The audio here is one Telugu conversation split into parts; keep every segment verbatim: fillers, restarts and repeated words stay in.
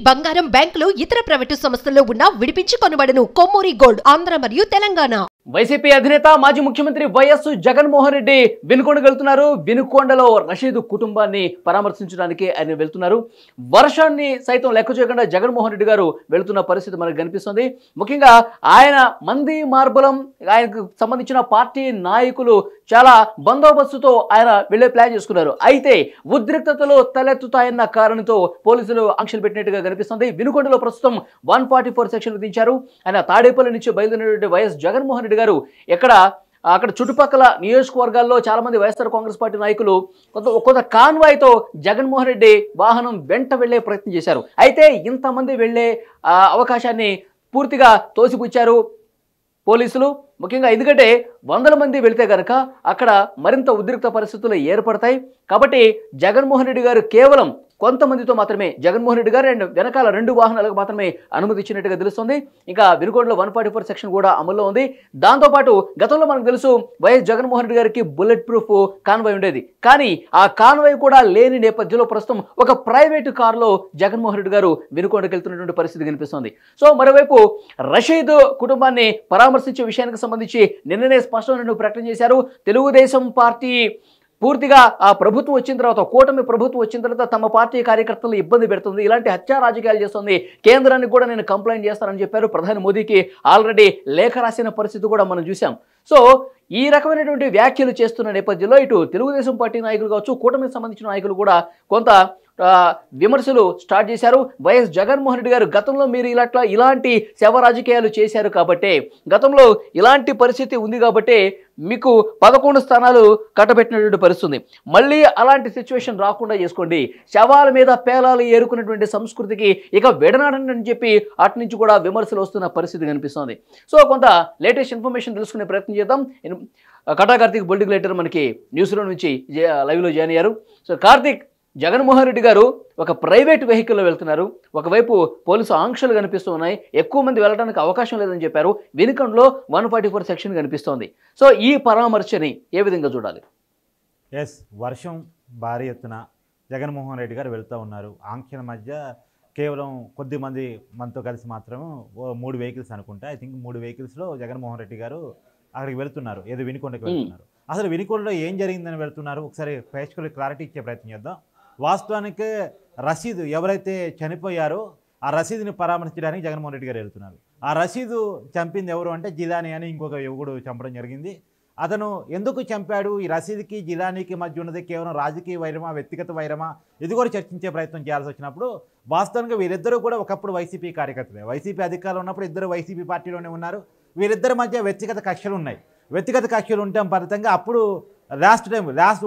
బంగారం బ్యాంకులు ఇతర ప్రైవేటు సంస్థల్లో ఉన్న విడిపించి కొనబడును. కొమ్మూరి గోల్డ్ ఆంధ్ర మరియు తెలంగాణ. వైసీపీ అధినేత మాజీ ముఖ్యమంత్రి వైఎస్ జగన్మోహన్ రెడ్డి వినుకొండకు వెళ్తున్నారు. వినుకొండలో రషీద్ కుటుంబాన్ని పరామర్శించడానికి ఆయన వెళ్తున్నారు. వర్షాన్ని సైతం లెక్క చేయకుండా జగన్మోహన్ రెడ్డి గారు వెళ్తున్న పరిస్థితి మనకు కనిపిస్తుంది. ముఖ్యంగా ఆయన మంది మార్బలం ఆయనకు సంబంధించిన పార్టీ నాయకులు చాలా బందోబస్తుతో ఆయన వెళ్లే ప్లాన్ చేసుకున్నారు. అయితే ఉద్రిక్తతలు తలెత్తుతాయన్న కారణంతో పోలీసులు ఆంక్షలు పెట్టినట్టుగా కనిపిస్తుంది. వినుకొండలో ప్రస్తుతం వన్ ఫార్టీ ఫోర్ సెక్షన్ విధించారు. ఆయన తాడేపల్లి నుంచి బయలుదేరినటువంటి వైఎస్ జగన్మోహన్ రెడ్డి గారు ఎక్కడ అక్కడ చుట్టుపక్కల నియోజకవర్గాల్లో చాలా మంది వైఎస్ఆర్ కాంగ్రెస్ పార్టీ నాయకులు కొంత కొంత కాన్వాయ్తో జగన్మోహన్ రెడ్డి వాహనం వెంట వెళ్లే ప్రయత్నం చేశారు. అయితే ఇంతమంది వెళ్లే అవకాశాన్ని పూర్తిగా తోసిపుచ్చారు పోలీసులు. ముఖ్యంగా ఎందుకంటే వందల మంది వెళితే కనుక అక్కడ మరింత ఉద్రిక్త పరిస్థితులు ఏర్పడతాయి. కాబట్టి జగన్మోహన్ రెడ్డి గారు కేవలం కొంతమందితో మాత్రమే జగన్మోహన్ రెడ్డి గారు అండ్ వెనకాల రెండు వాహనాలకు మాత్రమే అనుమతి ఇచ్చినట్టుగా తెలుస్తుంది. ఇంకా వినుకొండలో వన్ ఫార్టీ ఫోర్ సెక్షన్ కూడా అమల్లో ఉంది. దాంతోపాటు గతంలో మనకు తెలుసు వైఎస్ జగన్మోహన్ రెడ్డి గారికి బుల్లెట్ ప్రూఫ్ కాన్వాయ్ ఉండేది. కానీ ఆ కాన్వాయ్ కూడా లేని నేపథ్యంలో ప్రస్తుతం ఒక ప్రైవేటు కారులో జగన్మోహన్ రెడ్డి గారు వినుకొండకు వెళ్తున్నటువంటి పరిస్థితి కనిపిస్తుంది. సో మరోవైపు రషీద్ కుటుంబాన్ని పరామర్శించే విషయానికి సంబంధించి నిన్ననే స్పష్టమైన ప్రకటన చేశారు. తెలుగుదేశం పార్టీ పూర్తిగా ఆ ప్రభుత్వం వచ్చిన తర్వాత కూటమి ప్రభుత్వం వచ్చిన తర్వాత తమ పార్టీ కార్యకర్తలు ఇబ్బంది పెడుతుంది, ఇలాంటి హత్యా రాజకీయాలు చేస్తుంది, కేంద్రానికి కూడా నేను కంప్లైంట్ చేస్తానని చెప్పారు. ప్రధాని మోదీకి ఆల్రెడీ లేఖ రాసిన పరిస్థితి కూడా మనం చూసాం. సో ఈ రకమైనటువంటి వ్యాఖ్యలు చేస్తున్న నేపథ్యంలో ఇటు తెలుగుదేశం పార్టీ నాయకులు కావచ్చు, కూటమికి సంబంధించిన నాయకులు కూడా కొంత విమర్శలు స్టార్ట్ చేశారు. వైఎస్ జగన్మోహన్ రెడ్డి గారు గతంలో మీరు ఇలాట్లా ఇలాంటి శవ రాజకీయాలు చేశారు కాబట్టి, గతంలో ఇలాంటి పరిస్థితి ఉంది కాబట్టి మీకు పదకొండు స్థానాలు కట్టబెట్టినటువంటి పరిస్థితి. మళ్ళీ అలాంటి సిచ్యువేషన్ రాకుండా చేసుకోండి. శవాల మీద పేలాలు ఏరుకున్నటువంటి సంస్కృతికి ఇక విడనాడండి అని చెప్పి అటు నుంచి కూడా విమర్శలు వస్తున్న పరిస్థితి కనిపిస్తుంది. సో కొంత లేటెస్ట్ ఇన్ఫర్మేషన్ తెలుసుకునే ప్రయత్నం చేద్దాం. కటా కార్తీక్ పొలిటికల్ లీడర్ మనకి న్యూస్లో నుంచి లైవ్లో జాయిన్ అయ్యారు. సో కార్తీక్, జగన్మోహన్ రెడ్డి గారు ఒక ప్రైవేట్ వెహికల్లో వెళ్తున్నారు. ఒకవైపు పోలీసు ఆంక్షలు కనిపిస్తూ ఉన్నాయి. ఎక్కువ మంది వెళ్ళడానికి అవకాశం లేదని చెప్పారు. వెనుకంలో వన్ ఫార్టీ ఫోర్ సెక్షన్ కనిపిస్తోంది. సో ఈ పరామర్శని ఏ విధంగా చూడాలి? ఎస్, వర్షం భారీ ఎత్తున జగన్మోహన్ రెడ్డి గారు వెళ్తూ ఉన్నారు. ఆంక్షల మధ్య కేవలం కొద్ది మంది మనతో కలిసి మాత్రం మూడు వెహికల్స్ అనుకుంటా, ఐ థింక్ మూడు వెహికల్స్లో జగన్మోహన్ రెడ్డి గారు అక్కడికి వెళ్తున్నారు. ఏదో వినుకొండకి వెళ్తున్నారు. అసలు వినుకొండలో ఏం జరిగిందని వెళ్తున్నారు ఒకసారి ప్రేక్షకులకు క్లారిటీ ఇచ్చే ప్రయత్నం చేద్దాం. వాస్తవానికి రసీదు ఎవరైతే చనిపోయారో ఆ రసీదుని పరామర్శించడానికి జగన్మోహన్ రెడ్డి గారు వెళ్తున్నారు. ఆ రసీదు చంపింది ఎవరు అంటే జిలానీ అని ఇంకొక యువకుడు చంపడం జరిగింది. అతను ఎందుకు చంపాడు, ఈ రసీదుకి జిలానీకి మధ్య ఉన్నది కేవలం రాజకీయ వైరమా, వ్యక్తిగత వైరమా, ఇది కూడా చర్చించే ప్రయత్నం చేయాల్సి వచ్చినప్పుడు వాస్తవంగా వీరిద్దరూ కూడా ఒకప్పుడు వైసీపీ కార్యకర్తలే. వైసీపీ అధికారంలో ఉన్నప్పుడు ఇద్దరు వైసీపీ పార్టీలోనే ఉన్నారు. వీరిద్దరి మధ్య వ్యక్తిగత కక్షలు ఉన్నాయి. వ్యక్తిగత కక్షలు ఉంటే ఫలితంగా అప్పుడు లాస్ట్ టైం లాస్ట్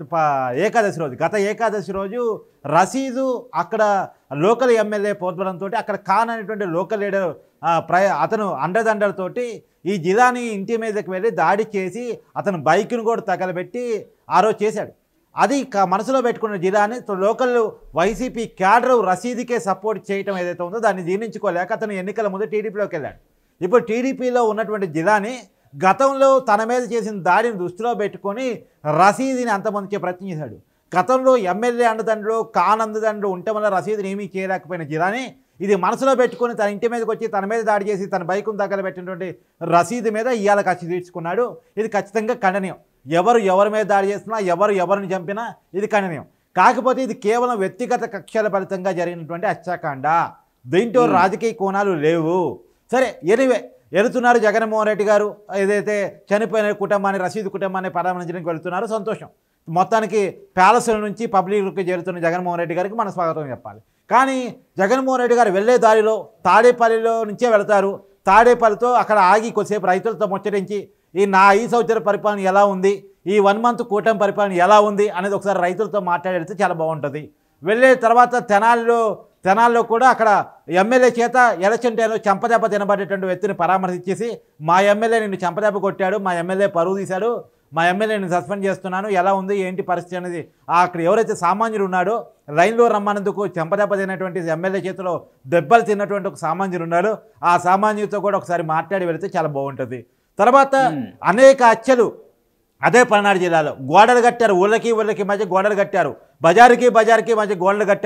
ఏకాదశి రోజు గత ఏకాదశి రోజు రసీదు అక్కడ లోకల్ ఎమ్మెల్యే పోర్బలంతో అక్కడ ఖాన్ అనేటువంటి లోకల్ లీడర్ ప్రయ అతను అండదండలతోటి ఈ జిలానీ ఇంటి మీదకి వెళ్ళి దాడి చేసి అతను బైక్ను కూడా తగలబెట్టి ఆ రోజు చేశాడు. అది మనసులో పెట్టుకున్న జిలానీ లోకల్ వైసీపీ క్యాడర్ రసీదుకే సపోర్ట్ చేయటం ఏదైతే ఉందో దాన్ని జీర్ణించుకోలేక అతను ఎన్నికల ముందు టీడీపీలోకి వెళ్ళాడు. ఇప్పుడు టీడీపీలో ఉన్నటువంటి జిలానీ గతంలో తన మీద చేసిన దాడిని దృష్టిలో పెట్టుకొని రసీదుని అంతమందించే ప్రయత్నం చేశాడు. గతంలో ఎమ్మెల్యే అండదండలు ఖాన్ అండదండలు ఉంటే వల్ల రసీదుని ఏమీ చేయలేకపోయిన జిలానీ ఇది మనసులో పెట్టుకొని తన ఇంటి మీదకి వచ్చి తన మీద దాడి చేసి తన బైకును తగలబెట్టినటువంటి రసీదు మీద ఇవాళ కక్ష తీర్చుకున్నాడు. ఇది ఖచ్చితంగా ఖండనీయం. ఎవరు ఎవరి మీద దాడి చేసినా, ఎవరు ఎవరిని చంపినా ఇది ఖండనీయం. కాకపోతే ఇది కేవలం వ్యక్తిగత కక్షల ఫలితంగా జరిగినటువంటి హత్యాకాండ. దీంట్లో రాజకీయ కోణాలు లేవు. సరే, ఎనివే వెళుతున్నారు జగన్మోహన్ రెడ్డి గారు. ఏదైతే చనిపోయిన కుటుంబాన్ని రసీదు కుటుంబాన్ని పరామర్శించడానికి వెళుతున్నారో సంతోషం. మొత్తానికి ప్యాలెస్ల నుంచి పబ్లిక్కి చేరుతున్న జగన్మోహన్ రెడ్డి గారికి మన స్వాగతం చెప్పాలి. కానీ జగన్మోహన్ రెడ్డి గారు వెళ్ళే దారిలో తాడేపల్లిలో నుంచే వెళతారు. తాడేపల్లితో అక్కడ ఆగి కొద్దిసేపు రైతులతో ముచ్చరించి ఈ నా ఈ సంవత్సర పరిపాలన ఎలా ఉంది, ఈ వన్ మంత్ కూటమి పరిపాలన ఎలా ఉంది అనేది ఒకసారి రైతులతో మాట్లాడితే చాలా బాగుంటుంది. వెళ్ళే తర్వాత తెనాలిలో తెనాల్లో కూడా అక్కడ ఎమ్మెల్యే చేత ఎలక్షన్ టైంలో చెంపదెబ్బ తినబడేటువంటి వ్యక్తిని పరామర్శించేసి మా ఎమ్మెల్యే నిన్ను చెంపదెబ్బ కొట్టాడు, మా ఎమ్మెల్యే పరువు తీశాడు, మా ఎమ్మెల్యే నేను సస్పెండ్ చేస్తున్నాను, ఎలా ఉంది ఏంటి పరిస్థితి అనేది అక్కడ ఎవరైతే సామాన్యుడు ఉన్నాడో లైన్లో రమ్మన్నందుకు చెంపదెబ్బ తిన్నటువంటి ఎమ్మెల్యే చేతిలో దెబ్బలు తిన్నటువంటి ఒక సామాన్యుడు ఉన్నాడు. ఆ సామాన్యుడితో కూడా ఒకసారి మాట్లాడి వెళితే చాలా బాగుంటుంది. తర్వాత అనేక హత్యలు అదే పల్నాడు జిల్లాలో గోడలు కట్టారు. ఊళ్ళకి ఊళ్ళకి మధ్య గోడలు కట్టారు. బజారుకి బజారుకి మధ్య గోడలు కట్టారు.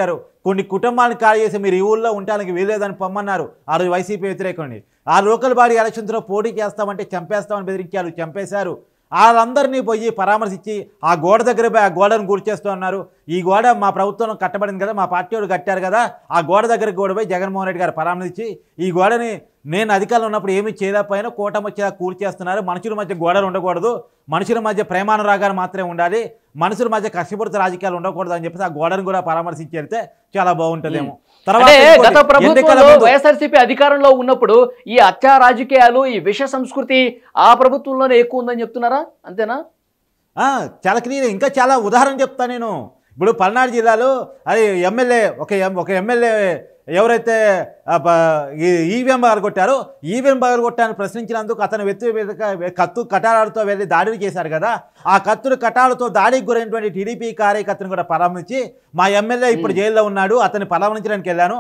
కొన్ని కుటుంబాలను ఖాళీ చేసి మీరు ఈ ఊళ్ళో ఉండడానికి వీలేదని పొమ్మన్నారు ఆ రోజు వైసీపీ వ్యతిరేకండి. ఆ లోకల్ బాడీ ఎలక్షన్స్లో పోటీ చేస్తామంటే చంపేస్తామని బెదిరించారు, చంపేశారు. వాళ్ళందరినీ పోయి పరామర్శించి ఆ గోడ దగ్గర పోయి ఆ గోడను గుర్చేస్తూ ఉన్నారు. ఈ గోడ మా ప్రభుత్వం కట్టబడింది కదా, మా పార్టీ వాళ్ళు కట్టారు కదా, ఆ గోడ దగ్గరికి కూడా పోయి జగన్మోహన్ రెడ్డి గారు పరామర్శించి ఈ గోడని నేను అధికారంలో ఉన్నప్పుడు ఏమీ చేయలేకపోయినా కూటమి వచ్చేలా కూల్చేస్తున్నారు, మనుషుల మధ్య గోడలు ఉండకూడదు, మనుషుల మధ్య ప్రేమానురాగాలు మాత్రమే ఉండాలి, మనుషుల మధ్య కక్షపూరిత రాజకీయాలు ఉండకూడదు అని చెప్పేసి ఆ గోడను కూడా పరామర్శించి వెళ్తే చాలా బాగుంటుందేమో. గత ప్రభుత్వంలో వైఎస్ఆర్సీపీ అధికారంలో ఉన్నప్పుడు ఈ హత్యా రాజకీయాలు, ఈ విష సంస్కృతి ఆ ప్రభుత్వంలోనే ఎక్కువ ఉందని చెప్తున్నారా? అంతేనా? చాలా క్లియర్. ఇంకా చాలా ఉదాహరణ చెప్తాను నేను. ఇప్పుడు పల్నాడు జిల్లాలో అది ఎమ్మెల్యే ఒక ఒక ఎమ్మెల్యే ఎవరైతే ఈవీఎం బాగా కొట్టారో ఈవీఎం బాగా కొట్టారని ప్రశ్నించినందుకు అతను వ్యక్తి కత్తు కటాలతో వెళ్ళి దాడిని చేశారు కదా, ఆ కత్తులు కటాలతో దాడికి గురైనటువంటి టీడీపీ కార్యకర్తను కూడా పరామర్శించి మా ఎమ్మెల్యే ఇప్పుడు జైల్లో ఉన్నాడు, అతన్ని పరామర్శించడానికి వెళ్ళాను.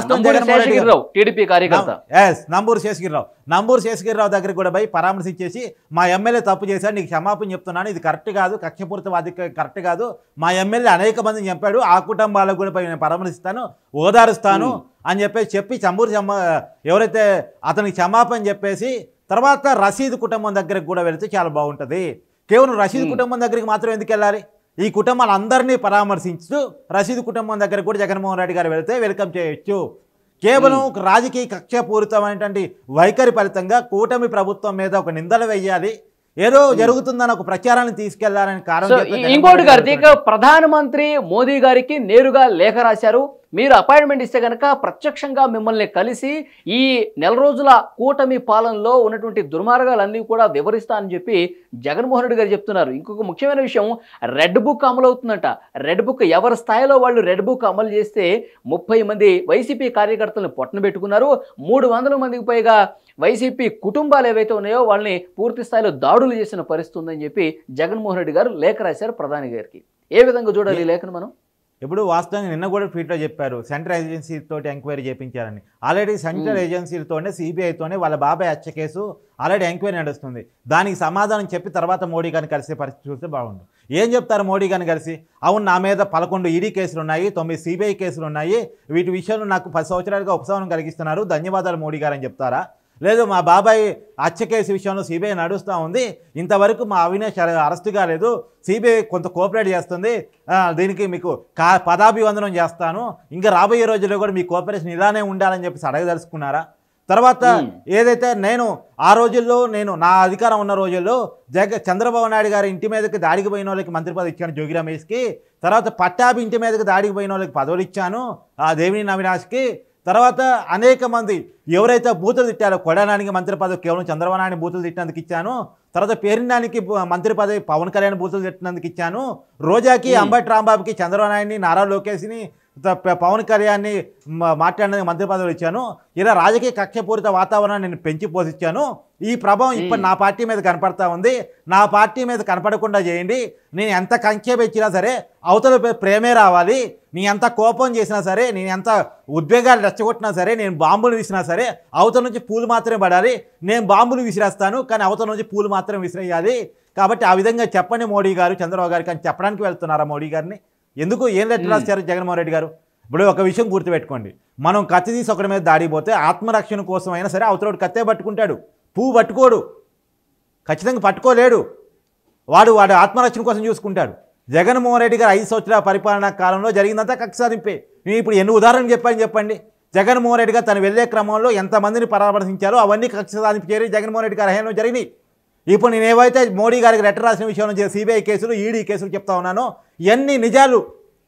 టీడీపీ కార్యకర్త ఎస్ నంబూరు శేషగిరిరావు నంబూరు శేషగిరిరావు దగ్గరికి కూడా పోయి పరామర్శించేసి మా ఎమ్మెల్యే తప్పు చేశాడు, నీకు క్షమాపణ చెప్తున్నాను, ఇది కరెక్ట్ కాదు, కక్షపూరితవాది కరెక్ట్ కాదు, మా ఎమ్మెల్యే అనేక మందిని చంపాడు, ఆ కుటుంబాలకు కూడా పోయి నేను పరామర్శిస్తాను, ఓదారుస్తాను అని చెప్పేసి చెప్పి చంబూరు క్షమా ఎవరైతే అతనికి క్షమాపణ చెప్పేసి తర్వాత రషీద్ కుటుంబం దగ్గరికి కూడా వెళితే చాలా బాగుంటుంది. కేవలం రషీద్ కుటుంబం దగ్గరికి మాత్రం ఎందుకు వెళ్ళాలి? ఈ కుటుంబాలందరినీ పరామర్శించు రషీద్ కుటుంబం దగ్గరికి కూడా జగన్మోహన్ రెడ్డి గారు వెళితే వెల్కమ్ చేయొచ్చు. కేవలం ఒక రాజకీయ కక్షపూరితమైనటువంటి వైఖరి ఫలితంగా కూటమి ప్రభుత్వం మీద ఒక నిందలు వేయాలి, ఏదో జరుగుతుందని ఒక ప్రచారాన్ని తీసుకెళ్లాలని కారణం. ఇంకోటి గారు, ప్రధానమంత్రి మోదీ గారికి నేరుగా లేఖ రాశారు, మీరు అపాయింట్మెంట్ ఇస్తే కనుక ప్రత్యక్షంగా మిమ్మల్ని కలిసి ఈ నెల రోజుల కూటమి పాలనలో ఉన్నటువంటి దుర్మార్గాలన్నీ కూడా వివరిస్తా అని చెప్పి జగన్మోహన్ రెడ్డి గారు చెప్తున్నారు. ఇంకొక ముఖ్యమైన విషయం, రెడ్ బుక్ అమలు అవుతుందంట. రెడ్ బుక్ ఎవరి స్థాయిలో వాళ్ళు రెడ్ బుక్ అమలు చేస్తే ముప్పై మంది వైసీపీ కార్యకర్తలను పొట్టన పెట్టుకున్నారు, మూడు వందల మందికి పైగా వైసీపీ కుటుంబాలు ఏవైతే ఉన్నాయో వాళ్ళని పూర్తి స్థాయిలో దాడులు చేసిన పరిస్థితి ఉందని చెప్పి జగన్మోహన్ రెడ్డి గారు లేఖ రాశారు ప్రధాని గారికి. ఏ విధంగా చూడాలి ఈ లేఖను మనం? ఇప్పుడు వాస్తవంగా నిన్న కూడా ట్వీట్లో చెప్పారు సెంట్రల్ ఏజెన్సీతో ఎంక్వైరీ చేయించారని. ఆల్రెడీ సెంట్రల్ ఏజెన్సీలతోనే సిబిఐతోనే వాళ్ళ బాబాయ్ హత్య కేసు ఆల్రెడీ ఎంక్వైరీ నడుస్తుంది. దానికి సమాధానం చెప్పి తర్వాత మోడీ గారిని కలిసే పరిస్థితి చూస్తే బాగుండు. ఏం చెప్తారు మోడీ గారిని కలిసి? అవును, నా మీద పదకొండు ఈడీ కేసులు ఉన్నాయి, తొమ్మిది సిబిఐ కేసులు ఉన్నాయి, వీటి విషయంలో నాకు పది సంవత్సరాలుగా ఉపశమనం కలిగిస్తున్నారు, ధన్యవాదాలు మోడీ గారు అని చెప్తారా? లేదు, మా బాబాయ్ హత్య కేసు విషయంలో సిబిఐ నడుస్తూ ఉంది, ఇంతవరకు మా అవినాష్ అరెస్ట్ కాలేదు, సిబిఐ కొంత కోఆపరేట్ చేస్తుంది, దీనికి మీకు కా పదాభివందనం చేస్తాను, ఇంకా రాబోయే రోజుల్లో కూడా మీ కోఆపరేషన్ ఇలానే ఉండాలని చెప్పేసి అడగదలుచుకున్నారా? తర్వాత ఏదైతే నేను ఆ రోజుల్లో నేను నా అధికారం ఉన్న రోజుల్లో జగ చంద్రబాబు నాయుడు గారి ఇంటి మీదకి దాడికి పోయిన వాళ్ళకి మంత్రి పదవి ఇచ్చాను జోగి రమేష్కి, తర్వాత పట్టాభి ఇంటి మీదకి దాడికి పోయిన వాళ్ళకి పదవులు ఇచ్చాను ఆ దేవినేని అవినాష్కి, తర్వాత అనేక మంది ఎవరైతే బూతులు తిట్టారో కొడానానికి మంత్రి పదవి కేవలం చంద్రబాబు నాయుడు బూతులు తిట్టినందుకు ఇచ్చాను, తర్వాత పేరినానికి మంత్రి పదవి పవన్ కళ్యాణ్ బూతులు తిట్టినందుకు ఇచ్చాను, రోజాకి అంబటి రాంబాబుకి చంద్రబాబు నాయుడిని నారా లోకేష్ని పవన్ కళ్యాణ్ని మాట్లాడినందుకు మంత్రి పదవులు ఇచ్చాను, ఇలా రాజకీయ కక్షపూరిత వాతావరణాన్ని నేను పెంచి పోషించాను, ఈ ప్రభావం ఇప్పుడు నా పార్టీ మీద కనపడతా ఉంది, నా పార్టీ మీద కనపడకుండా చేయండి, నేను ఎంత కంక్షేప ఇచ్చినా సరే అవతల ప్రేమే రావాలి, నీ ఎంత కోపం చేసినా సరే, నేను ఎంత ఉద్వేగాలు రెచ్చగొట్టినా సరే, నేను బాంబులు విసినా సరే అవతల నుంచి పూలు మాత్రమే పడాలి, నేను బాంబులు విసిరేస్తాను కానీ అవతల నుంచి పూలు మాత్రమే విసిరేయాలి, కాబట్టి ఆ విధంగా చెప్పండి మోడీ గారు చంద్రబాబు గారికి అని చెప్పడానికి వెళ్తున్నారా మోడీ గారిని? ఎందుకు ఏం లెటర్ రాశారు జగన్మోహన్ రెడ్డి గారు? ఇప్పుడు ఒక విషయం గుర్తుపెట్టుకోండి, మనం కత్తి తీసి ఒకటి మీద దాడిపోతే ఆత్మరక్షణ కోసం అయినా సరే అవతలోడు కత్తే పట్టుకుంటాడు, పువ్వు పట్టుకోడు, ఖచ్చితంగా పట్టుకోలేడు, వాడు వాడు ఆత్మరక్షణ కోసం చూసుకుంటాడు. జగన్మోహన్ రెడ్డి గారు ఐదు సంవత్సరాల పరిపాలనా కాలంలో జరిగిందంతా కక్ష సాధింపే. నేను ఇప్పుడు ఎన్ని ఉదాహరణలు చెప్పాను చెప్పండి. జగన్మోహన్ రెడ్డి గారు తను వెళ్ళే క్రమంలో ఎంతమందిని పరామర్శించారో అవన్నీ కక్ష సాధింపు చేరి జగన్మోహన్ రెడ్డి గారి హయాంలో జరిగినాయి. ఇప్పుడు నేను ఏవైతే మోడీ గారికి లెటర్ రాసిన విషయంలో సిబిఐ కేసులు ఈడీ కేసులు చెప్తా ఉన్నానో ఇవన్నీ నిజాలు.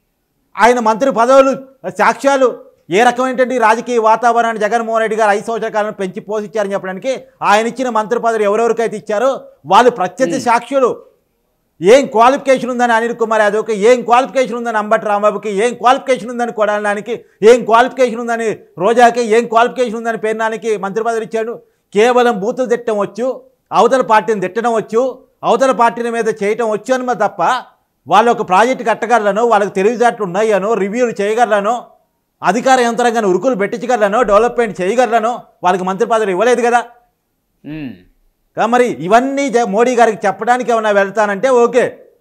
ఆయన మంత్రి పదవులు సాక్ష్యాలు, ఏ రకమైనటువంటి రాజకీయ వాతావరణాన్ని జగన్మోహన్ రెడ్డి గారు ఐదు సంవత్సరాల కాలం పెంచి పోషించారని చెప్పడానికి ఆయన ఇచ్చిన మంత్రి పదవులు ఎవరెవరికైతే ఇచ్చారో వాళ్ళు ప్రత్యక్ష సాక్షులు. ఏం క్వాలిఫికేషన్ ఉందని అనిల్ కుమార్ యాదవ్కి, ఏం క్వాలిఫికేషన్ ఉందని అంబటి రాంబాబుకి, ఏం క్వాలిఫికేషన్ ఉందని కొడాలనానికి, ఏం క్వాలిఫికేషన్ ఉందని రోజాకి, ఏం క్వాలిఫికేషన్ ఉందని పేర్నానికి మంత్రి పదవులు ఇచ్చాడు. కేవలం బూతులు తిట్టడం వచ్చు, అవతల పార్టీని తిట్టడం వచ్చు, అవతల పార్టీల మీద చేయటం వచ్చు అని తప్ప వాళ్ళు ఒక ప్రాజెక్టు కట్టగలనో, వాళ్ళకి తెలివితేటలు ఉన్నాయనో, రివ్యూలు చేయగలనో, అధికార యంత్రాంగాన్ని ఉరుకులు పెట్టించగలనో, డెవలప్మెంట్ చేయగలనో వాళ్ళకి మంత్రి పదవులు ఇవ్వలేదు కదా. మరి ఇవన్నీ మోడీ గారికి చెప్పడానికి ఏమన్నా వెళ్తానంటే ఓకే,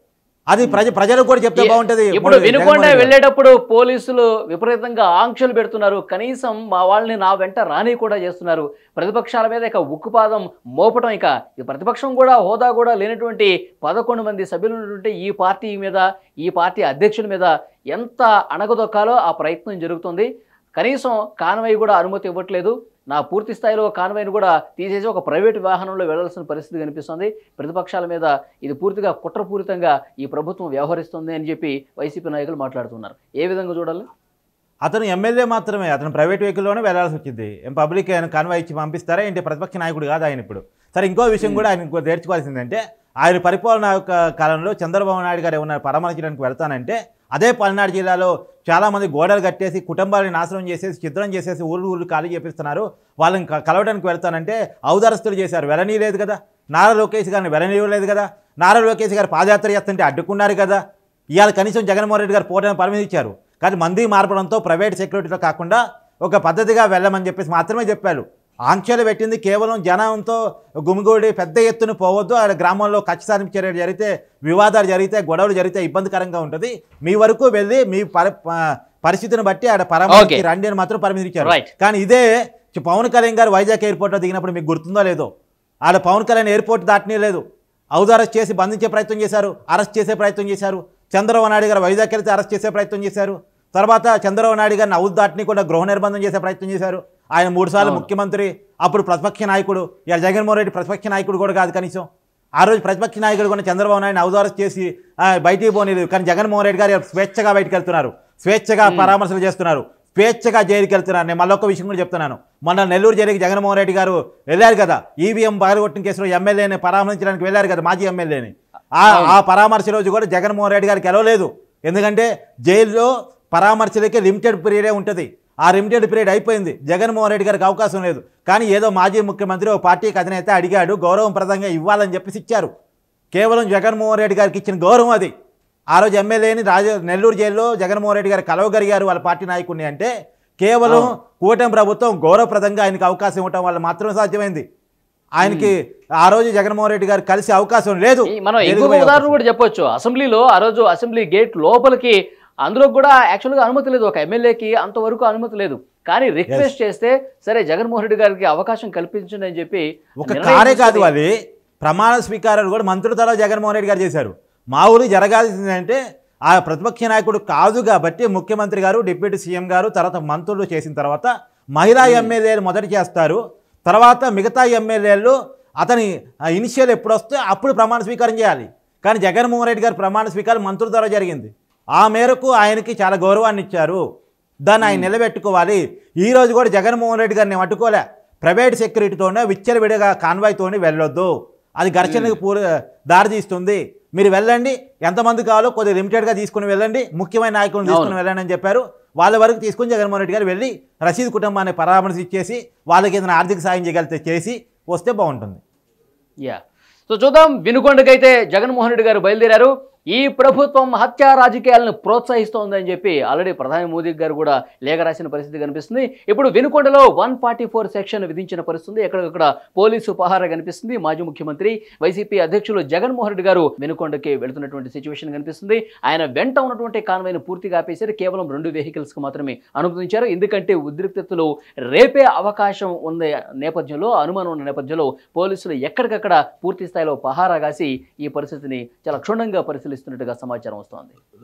అది ప్రజ ప్రజలకు కూడా చెప్తే బాగుంటది. ఇప్పుడు వినుకొండ వెళ్ళేటప్పుడు పోలీసులు విపరీతంగా ఆంక్షలు పెడుతున్నారు. కనీసం మా వాళ్ళని నా వెంట రాని కూడా చేస్తున్నారు. ప్రతిపక్షాల మీద ఇక ఉక్కుపాదం మోపడం, ఇక ఈ ప్రతిపక్షం కూడా హోదా కూడా లేనటువంటి పదకొండు మంది సభ్యులు ఉన్నటువంటి ఈ పార్టీ మీద, ఈ పార్టీ అధ్యక్షుల మీద ఎంత అణగదొక్కాలో ఆ ప్రయత్నం జరుగుతుంది. కనీసం కాన్వాయ్ కూడా అనుమతి ఇవ్వట్లేదు. నా పూర్తి స్థాయిలో కాన్వాయ్ని కూడా తీసేసి ఒక ప్రైవేటు వాహనంలో వెళ్లాల్సిన పరిస్థితి కనిపిస్తుంది. ప్రతిపక్షాల మీద ఇది పూర్తిగా కుట్రపూరితంగా ఈ ప్రభుత్వం వ్యవహరిస్తుంది అని చెప్పి వైసీపీ నాయకులు మాట్లాడుతున్నారు. ఏ విధంగా చూడాలి? అతను ఎమ్మెల్యే మాత్రమే, అతను ప్రైవేట్ వెహికల్లోనే వెళ్లాల్సి వచ్చింది. ఏం పబ్లిక్ ఆయన కాన్వాయ్ ఇచ్చి పంపిస్తారా ఏంటి? ప్రతిపక్ష నాయకుడు కాదు ఆయన ఇప్పుడు. సరే, ఇంకో విషయం కూడా ఆయన ఇంకో నేర్చుకోవాల్సిందంటే, ఆయన పరిపాలన కాలంలో చంద్రబాబు నాయుడు గారు ఏమన్నా పరామర్శించడానికి వెళ్తానంటే అదే పల్నాడు జిల్లాలో చాలామంది గోడలు కట్టేసి కుటుంబాన్ని నాశనం చేసేసి చిత్రం చేసేసి ఊళ్ళు ఊళ్ళు ఖాళీ చేపిస్తున్నారు. వాళ్ళని కలవడానికి వెళ్తానంటే ఔదారస్తులు చేశారు. వెళ్ళనీయలేదు కదా. నారా లోకేష్ గారిని వెళ్ళనీయలేదు కదా. నారా లోకేష్ గారు పాదయాత్ర చేస్తుంటే అడ్డుకున్నారు కదా. ఇవాళ కనీసం జగన్మోహన్ రెడ్డి గారు పోవడానికి పర్మిషన్ ఇచ్చారు. కానీ మంది మార్పడంతో ప్రైవేట్ సెక్యూరిటీలో కాకుండా ఒక పద్ధతిగా వెళ్ళమని చెప్పేసి మాత్రమే చెప్పారు. ఆంక్షలు పెట్టింది కేవలం జనంతో గుమిగూడి పెద్ద ఎత్తున పోవద్దు, ఆ గ్రామంలో కక్ష సాధింపు చర్యలు జరిగితే, వివాదాలు జరిగితే, గొడవలు జరిగితే ఇబ్బందికరంగా ఉంటుంది, మీ వరకు వెళ్ళి మీ పరిస్థితిని బట్టి ఆడ పరామర్శించి రండి అని మాత్రం పర్మిషన్ ఇచ్చారు. కానీ ఇదే పవన్ కళ్యాణ్ గారు వైజాగ్ ఎయిర్పోర్ట్లో దిగినప్పుడు మీకు గుర్తుందో లేదో, ఆడ పవన్ కళ్యాణ్ ఎయిర్పోర్ట్ దాటనే లేదు. హౌస్ అరెస్ట్ చేసి బంధించే ప్రయత్నం చేశారు, అరెస్ట్ చేసే ప్రయత్నం చేశారు. చంద్రబాబు నాయుడు గారు వైజాగ్ వెళ్తే అరెస్ట్ చేసే ప్రయత్నం చేశారు. తర్వాత చంద్రబాబు నాయుడు గారిని హౌస్ దాటిని కూడా గృహ నిర్బంధం చేసే ప్రయత్నం చేశారు. ఆయన మూడు సార్లు ముఖ్యమంత్రి, అప్పుడు ప్రతిపక్ష నాయకుడు. ఇలా జగన్మోహన్ రెడ్డి ప్రతిపక్ష నాయకుడు కూడా కాదు కనీసం. ఆ రోజు ప్రతిపక్ష నాయకుడు కూడా చంద్రబాబు నాయుడు హౌస్ అరెస్ట్ చేసి బయటికి పోనీలేదు. కానీ జగన్మోహన్ రెడ్డి గారు స్వేచ్ఛగా బయటకు వెళ్తున్నారు, స్వేచ్ఛగా పరామర్శలు చేస్తున్నారు, స్వేచ్ఛగా జైలుకి వెళ్తున్నారు. నేను మళ్ళొక విషయం కూడా చెప్తున్నాను. మొన్న నెల్లూరు జైలుకి జగన్మోహన్ రెడ్డి గారు వెళ్ళారు కదా. ఈవీఎం పగలగొట్టిన కేసులో ఎమ్మెల్యేని పరామర్శించడానికి వెళ్ళారు కదా, మాజీ ఎమ్మెల్యేని. ఆ పరామర్శ రోజు కూడా జగన్మోహన్ రెడ్డి గారికి ఎలవలేదు. ఎందుకంటే జైల్లో పరామర్శలకి లిమిటెడ్ పీరియడే ఉంటుంది. ఆ లిమిటెడ్ పీరియడ్ అయిపోయింది. జగన్మోహన్ రెడ్డి గారికి అవకాశం లేదు. కానీ ఏదో మాజీ ముఖ్యమంత్రి ఒక పార్టీకి అధినేత అడిగాడు, గౌరవప్రదంగా ఇవ్వాలని చెప్పేసి ఇచ్చారు. కేవలం జగన్మోహన్ రెడ్డి గారికి ఇచ్చిన గౌరవం అది. ఆ రోజు ఎమ్మెల్యేని రాజ నెల్లూరు జైల్లో జగన్మోహన్ రెడ్డి గారు కలవగలిగారు వాళ్ళ పార్టీ నాయకుడిని అంటే కేవలం కూటమి ప్రభుత్వం గౌరవప్రదంగా ఆయనకు అవకాశం ఇవ్వడం వల్ల మాత్రమే సాధ్యమైంది. ఆయనకి ఆ రోజు జగన్మోహన్ రెడ్డి గారు కలిసే అవకాశం లేదు. మనం ఇంకొక ఉదాహరణ కూడా చెప్పొచ్చు. అసెంబ్లీలో ఆ రోజు అసెంబ్లీ గేట్ లోపలికి అందులో కూడా యాక్చువల్గా అనుమతి లేదు. ఒక ఎమ్మెల్యేకి అంతవరకు అనుమతి లేదు. కానీ రిక్వెస్ట్ చేస్తే సరే జగన్మోహన్ రెడ్డి గారికి అవకాశం కల్పించండి అని చెప్పి ఒక కారే కాదు, అది ప్రమాణ స్వీకారాలు కూడా మంత్రుల తల జగన్మోహన్ రెడ్డి గారు చేశారు. మా ఊరు జరగాల్సిందంటే ఆ ప్రతిపక్ష నాయకుడు కాదు కాబట్టి ముఖ్యమంత్రి గారు, డిప్యూటీ సీఎం గారు, తర్వాత మంత్రులు చేసిన తర్వాత మహిళా ఎమ్మెల్యేలు మొదటి చేస్తారు. తర్వాత మిగతా ఎమ్మెల్యేలు అతని ఇనిషియల్ ఎప్పుడు వస్తే అప్పుడు ప్రమాణ స్వీకారం చేయాలి. కానీ జగన్మోహన్ రెడ్డి గారు ప్రమాణ స్వీకారం మంత్రుల ద్వారా జరిగింది. ఆ మేరకు ఆయనకి చాలా గౌరవాన్ని ఇచ్చారు. దాన్ని ఆయన నిలబెట్టుకోవాలి. ఈరోజు కూడా జగన్మోహన్ రెడ్డి గారిని పట్టుకోలే. ప్రైవేట్ సెక్యూరిటీతోనే విచ్చలవిడిగా కాన్వాయ్తోనే వెళ్ళొద్దు, అది ఘర్షణకు పూర్ దారి తీస్తుంది. మీరు వెళ్ళండి, ఎంతమంది కావాలో కొద్దిగా లిమిటెడ్గా తీసుకుని వెళ్ళండి, ముఖ్యమైన నాయకులను తీసుకుని వెళ్ళండి అని చెప్పారు. వాళ్ళ వరకు తీసుకుని జగన్మోహన్ రెడ్డి గారు వెళ్ళి రషీద్ కుటుంబాన్ని పరామర్శించేసి వాళ్ళకి ఏదైనా ఆర్థిక సాయం చేయగలిగితే చేసి వస్తే బాగుంటుంది. యా, సో చూద్దాం. వినుకొండకైతే జగన్మోహన్ రెడ్డి గారు బయలుదేరారు. ఈ ప్రభుత్వం హత్యా రాజకీయాలను ప్రోత్సహిస్తోందని చెప్పి ఆల్రెడీ ప్రధాని మోదీ గారు కూడా లేఖ రాసిన పరిస్థితి కనిపిస్తుంది. ఇప్పుడు వినుకొండలో వన్ ఫార్టీ ఫోర్ సెక్షన్ విధించిన పరిస్థితి, ఎక్కడికక్కడ పోలీసు పహారా కనిపిస్తుంది. మాజీ ముఖ్యమంత్రి వైసీపీ అధ్యక్షులు జగన్మోహన్ రెడ్డి గారు వినుకొండకి వెళుతున్నటువంటి సిచ్యువేషన్ కనిపిస్తుంది. ఆయన వెంట ఉన్నటువంటి కాన్వాయ్ను పూర్తిగా ఆపేశారు. కేవలం రెండు వెహికల్స్కి మాత్రమే అనుమతించారు. ఎందుకంటే ఉద్రిక్తతలు రేపే అవకాశం ఉన్న నేపథ్యంలో, అనుమానం ఉన్న నేపథ్యంలో పోలీసులు ఎక్కడికక్కడ పూర్తి స్థాయిలో పహారా కాసి ఈ పరిస్థితిని చాలా క్షుణ్ణంగా పరిశీలిస్తున్నట్టుగా సమాచారం వస్తోంది.